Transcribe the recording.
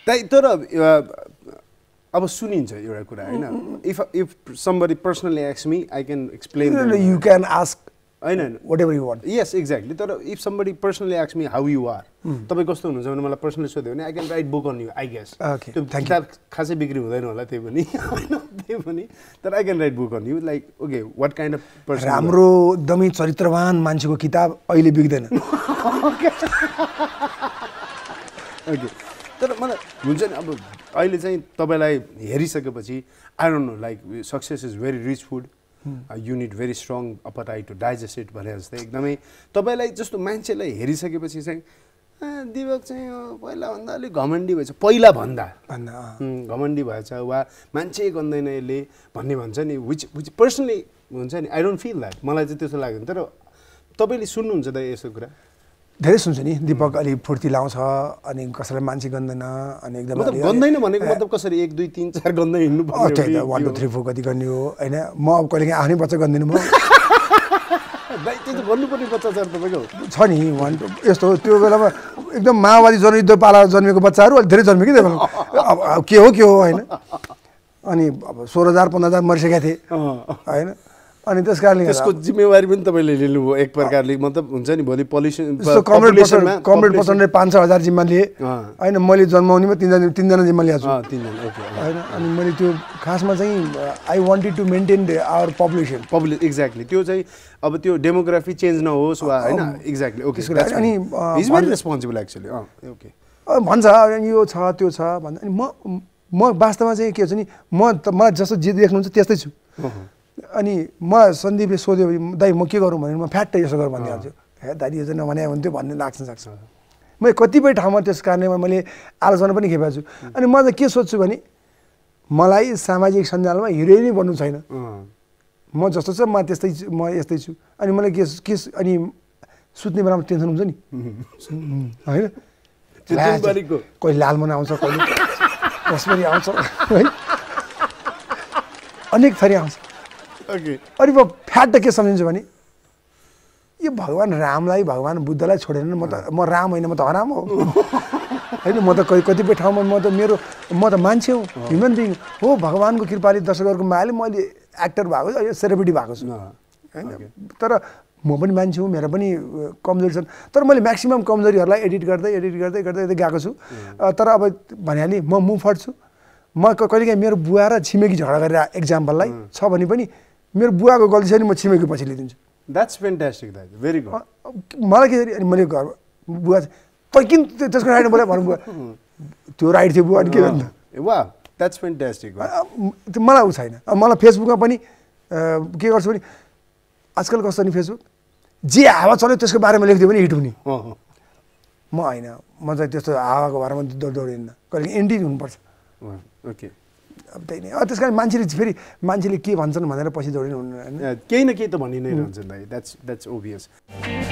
तर अब सुनिन्छ एउटा कुरा हैन if somebody personally asks me I can explain you can ask हैन whatever you want. Yes, exactly. तर if somebody personally asks me how you are, तपाई कस्तो हुनुहुन्छ भने मलाई पर्सनली सोध्यो भने I can write book on you, I guess. Okay. त्यो किताब खासै बिक्री हुँदैन होला त्यही पनि हैन त्यही पनि तर I can write book on you like okay what kind of person. राम्रो दमी चरित्रवान मान्छेको किताब अहिले बिक्दैन. Okay. तर मलाई हुन्छ नि अब अहिले चाहिँ तपाईलाई हेरिसकेपछि I don't know like success is very rich food. You need very strong appetite to digest it भने जस्तै एकदमै तपाईलाई जस्तो मान्छेलाई हेरिसकेपछि चाहिँ दिवक चाहिँ पहिला भन्दा अलि घमण्डी भएछ पहिला भन्दा घमण्डी भएछ वा मान्छे गन्दैन यसले भन्ने भन्छ नि which personally हुन्छ नि I don't feel that मलाई चाहिँ त्यस्तो लाग्दैन तर तपाईले सुन्नुहुन्छ त यसो कुरा धेरै सुन्छ नि दीपक अलि फुर्ती लाउँछ अनि कसैलाई मान्छे गन्दैन अनि एकदम मतलब गन्दैन भनेको मतलब कसरी 1 2 3 4 गन्दै हिँड्नु पर्छ 1 2 3 4 कति गर्ने हो हैन म अब कहिलेकाहीँ आफ्नै बच्चा गन्दिनु म भाइ त्यो त भन्नुपर्ने बच्चा छ तपाईको छ नि यस्तो त्यो बेलामा एकदम माओवादी जनयुद्ध पाला जन्मेको बच्चाहरु अलि धेरै जन्मे कि त्यो बेलामा अब के हो हैन अनि अब 16000 15000 मरिसकेका थिए हैन अनि त्यसकारणले त्यसको जिम्मेवारी पनि तपाईले लिनुभयो एक प्रकारले मतलब हुन्छ नि भोलि पोल्युसन कमरेड पर्सनले 5-6000 जिम्मा लिए हैन मैले जन्माउनेमा 3 जना जिम्मा लिएको छु 3 जना ओके हैन अनि मैले त्यो खासमा चाहिँ I wanted to maintain our population exactly त्यो चाहिँ अब त्यो डेमोग्राफी चेन्ज नहोस् वा हैन एक्ज्याक्टली ओके अनि is very responsible actually okay भन्छ यो छ त्यो छ भन्छ अनि म वास्तवमा चाहिँ के हुन्छ नि मलाई जस्तो जे देख्नुहुन्छ त्यस्तै छु अनि म सन्दीपले सोध्यो दाइ म के गरौँ भने म फ्याट्टै यसो गर भनिहाल्छु हे दाइ यो चाहिँ नभने हुन्थ्यो भन्ने लाग्छ मैले कतिपय ठाउँमा त्यस कारणले मैले आलोचना पनि खेपेको छु अनि म चाहिँ के सोच्छु भने मलाई सामाजिक सञ्जालमा हिरो नै बन्नु छैन म जस्तो छ म यस्तै छु अनि मलाई के अनि सुत्ने बेलामा टेन्सन हुन्छ नि हैन कहिले लालमन आउँछ कहिले रसमरी आउँछ है अनेक थरी आउँछ ओके अनि म फ्याट के सम्झिन्छु भने यो भगवान रामलाई भगवान बुद्धलाई छोडेर म राम होइन म त हराम हो हैन म त कतिपय ठाउँमा म त मान्छे हो ह्युमन बिङ हो भगवानको कृपाले दर्शकहरुको मायाले मैले एक्टर भएको छु सेलिब्रिटी भएको छु हैन तर म पनि मान्छे हुँ मेरो पनि कमजोरी छन् तर मैले म्याक्सिमम कमजोरीहरुलाई एडिट गर्दै गएको छु तर अब भनिहालेँ म मुभ फर्ट छु म कहिलेकाहीँ मेरो बुवा र छिमेकी झगडा गरेर एक्जाम्पललाई छ भने पनि मेरो बुवाको गल्ती छ नि म छिमेकी पछि लिदिन्छु द्याट्स फ्यान्टास्टिक दाइ भेरी गुड मलाई के अनि मैले घर बुवा तँ किन त्यसको राइट बोले भन्नु बुवा त्यो राइट थियो बुवा अनि के गर्नु वाह द्याट्स फ्यान्टास्टिक मलाई उ छैन मलाई फेसबुकमा पनि के गर्छु भने आजकल कस्तो नि फेसबुक जे हावा चल्यो त्यसको बारेमा लेख्दियो भने हिट हुने म होइन म चाहिँ त्यस्तो हावाको बारेमा दौडिन्न कहिले एन्टी हुनुपर्छ ओके अब त्यही नै त्यस कारण मान्छेले के भन्छन् भनेर पछि दौडिनु हुन्न केही न केही त भनि नै रहन्छ दाइ द्याट्स ओभियस